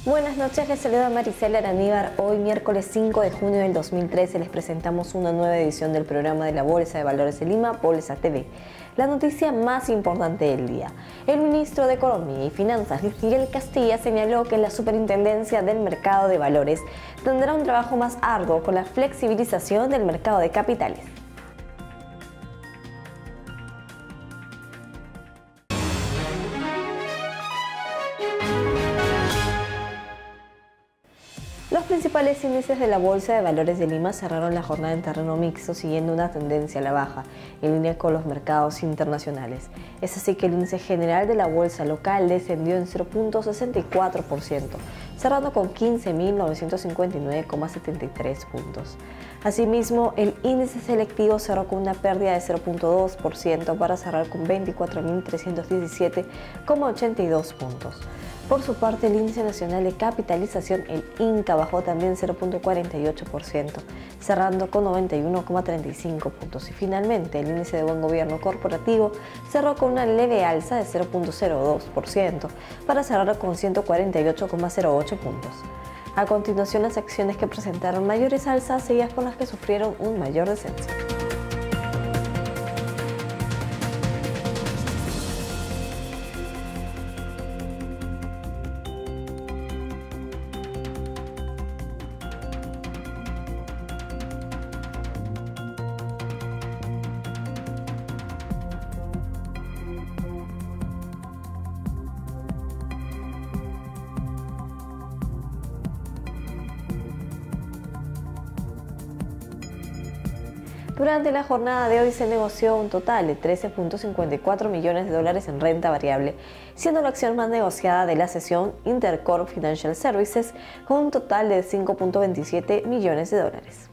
Buenas noches, les saluda Maricela Araníbar. Hoy, miércoles 5 de junio del 2013, les presentamos una nueva edición del programa de la Bolsa de Valores de Lima, Bolsa TV. La noticia más importante del día. El ministro de Economía y Finanzas, Luis Miguel Castilla, señaló que la Superintendencia del Mercado de Valores tendrá un trabajo más arduo con la flexibilización del mercado de capitales. Los principales índices de la Bolsa de Valores de Lima cerraron la jornada en terreno mixto, siguiendo una tendencia a la baja, en línea con los mercados internacionales. Es así que el índice general de la bolsa local descendió en 0.64%, cerrando con 15.959,73 puntos. Asimismo, el índice selectivo cerró con una pérdida de 0.2% para cerrar con 24.317,82 puntos. Por su parte, el índice nacional de capitalización, el INCA, bajó también 0.48%, cerrando con 91,35 puntos. Y finalmente, el índice de buen gobierno corporativo cerró con una leve alza de 0.02%, para cerrar con 148,08 puntos. A continuación, las acciones que presentaron mayores alzas, seguidas por las que sufrieron un mayor descenso. Durante la jornada de hoy se negoció un total de 13.54 millones de dólares en renta variable, siendo la acción más negociada de la sesión Intercorp Financial Services, con un total de 5.27 millones de dólares.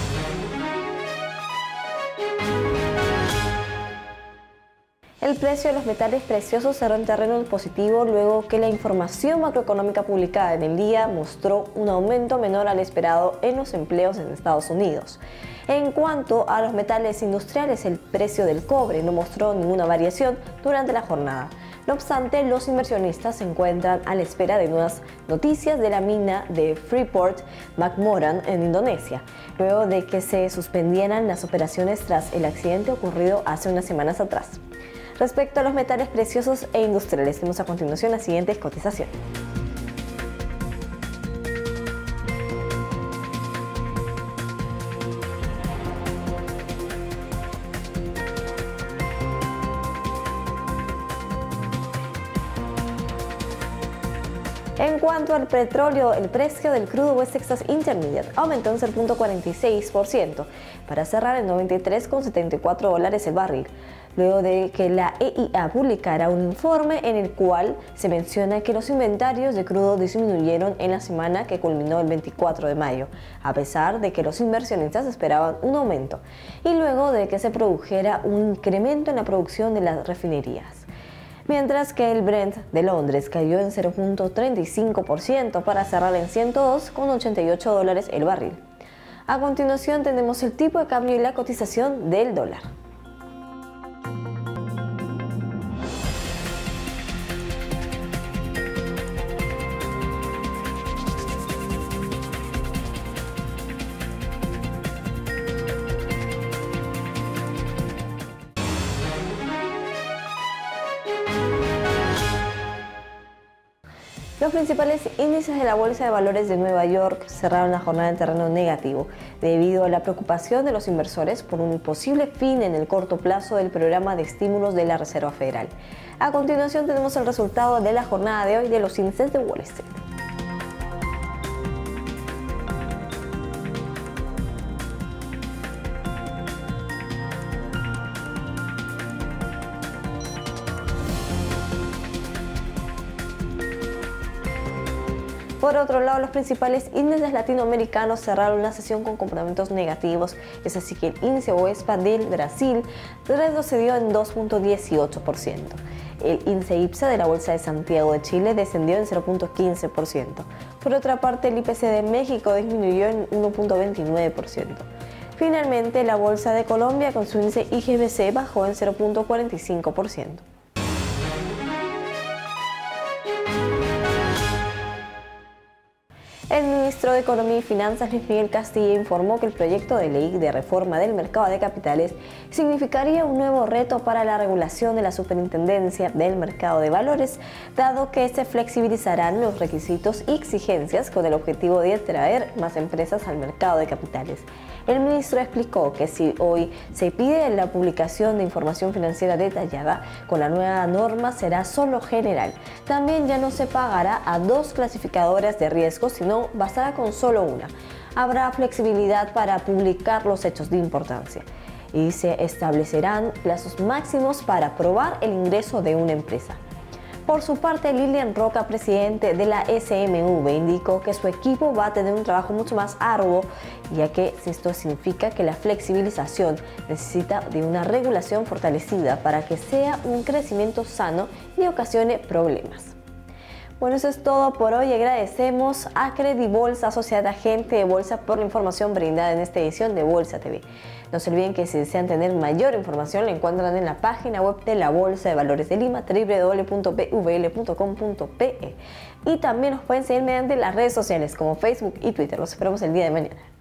El precio de los metales preciosos cerró en terreno positivo luego que la información macroeconómica publicada en el día mostró un aumento menor al esperado en los empleos en Estados Unidos. En cuanto a los metales industriales, el precio del cobre no mostró ninguna variación durante la jornada. No obstante, los inversionistas se encuentran a la espera de nuevas noticias de la mina de Freeport-McMoRan en Indonesia, luego de que se suspendieran las operaciones tras el accidente ocurrido hace unas semanas atrás. Respecto a los metales preciosos e industriales, tenemos a continuación las siguientes cotizaciones. En cuanto al petróleo, el precio del crudo West Texas Intermediate aumentó en 0.46% para cerrar en $93,74 el barril, luego de que la EIA publicara un informe en el cual se menciona que los inventarios de crudo disminuyeron en la semana que culminó el 24 de mayo, a pesar de que los inversionistas esperaban un aumento, y luego de que se produjera un incremento en la producción de las refinerías. Mientras que el Brent de Londres cayó en 0.35% para cerrar en $102,88 el barril. A continuación tenemos el tipo de cambio y la cotización del dólar. Los principales índices de la Bolsa de Valores de Nueva York cerraron la jornada en terreno negativo, debido a la preocupación de los inversores por un posible fin en el corto plazo del programa de estímulos de la Reserva Federal. A continuación tenemos el resultado de la jornada de hoy de los índices de Wall Street. Por otro lado, los principales índices latinoamericanos cerraron la sesión con comportamientos negativos. Es así que el índice Bovespa del Brasil retrocedió en 2.18%. El índice IPSA de la Bolsa de Santiago de Chile descendió en 0.15%. Por otra parte, el IPC de México disminuyó en 1.29%. Finalmente, la Bolsa de Colombia con su índice IGBC bajó en 0.45%. El ministro de Economía y Finanzas, Luis Miguel Castilla, informó que el proyecto de ley de reforma del mercado de capitales significaría un nuevo reto para la regulación de la Superintendencia del Mercado de Valores, dado que se flexibilizarán los requisitos y exigencias con el objetivo de atraer más empresas al mercado de capitales. El ministro explicó que si hoy se pide la publicación de información financiera detallada, con la nueva norma será solo general. También ya no se pagará a 2 clasificadoras de riesgo, sino bastará con solo una. Habrá flexibilidad para publicar los hechos de importancia y se establecerán plazos máximos para aprobar el ingreso de una empresa. Por su parte, Lilian Roca, presidente de la SMV, indicó que su equipo va a tener un trabajo mucho más arduo, ya que esto significa que la flexibilización necesita de una regulación fortalecida para que sea un crecimiento sano y ocasione problemas. Bueno, eso es todo por hoy. Agradecemos a Credibolsa, Sociedad Agente de Bolsa, por la información brindada en esta edición de Bolsa TV. No se olviden que si desean tener mayor información la encuentran en la página web de la Bolsa de Valores de Lima, www.bvl.com.pe. Y también nos pueden seguir mediante las redes sociales como Facebook y Twitter. Los esperamos el día de mañana.